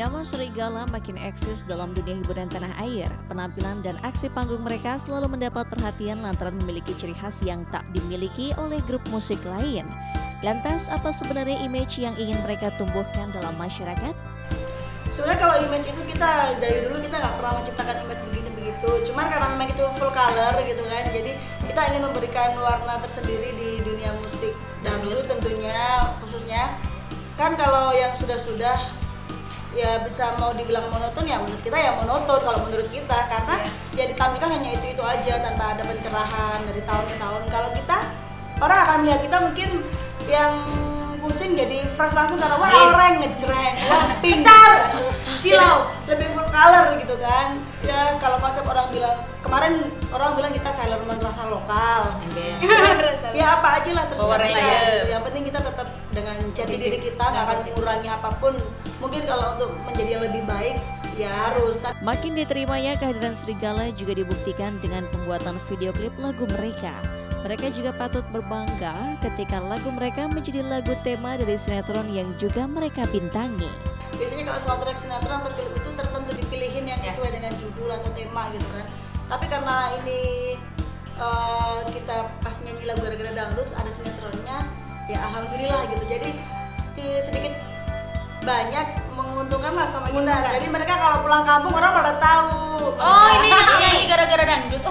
Nama Serigala makin eksis dalam dunia hiburan tanah air. Penampilan dan aksi panggung mereka selalu mendapat perhatian lantaran memiliki ciri khas yang tak dimiliki oleh grup musik lain. Lantas, apa sebenarnya image yang ingin mereka tumbuhkan dalam masyarakat? Sebenarnya kalau image itu kita dari dulu kita nggak pernah menciptakan image begini begitu. Cuman karena memang itu full color gitu kan, jadi kita ingin memberikan warna tersendiri di dunia musik dangdut tentunya khususnya. Kan kalau yang sudah ya bisa mau dibilang monoton ya menurut kita ya monoton kalau menurut kita karena ya ditampilkan hanya itu aja tanpa ada pencerahan dari tahun ke tahun. Kalau kita orang akan melihat kita mungkin yang pusing jadi fresh langsung karena wah orang ngejreng, wah pink, silau, lebih full color gitu kan. Ya kalau konsep orang bilang kemarin orang bilang kita Sailor Moon rasa lokal. Ya apa aja lah terserah kita. Yang penting kita tetap dengan jati diri kita, nggak akan mengurangi apapun. Mungkin kalau untuk menjadi yang lebih baik ya harus. Makin diterimanya kehadiran Serigala juga dibuktikan dengan pembuatan video klip lagu mereka. Mereka juga patut berbangga ketika lagu mereka menjadi lagu tema dari sinetron yang juga mereka bintangi. Biasanya kalau soundtrack sinetron atau film itu tertentu dipilihin yang sesuai dengan judul atau tema gitu kan. Tapi karena ini kita pas nyanyi lagu gara-gara dangdut ada sinetronnya, ya alhamdulillah gitu. Jadi sedikit banyak menguntungkan lah sama kita. Jadi mereka kalau pulang kampung orang pada tahu. Oh ini nyanyi gara-gara dangdut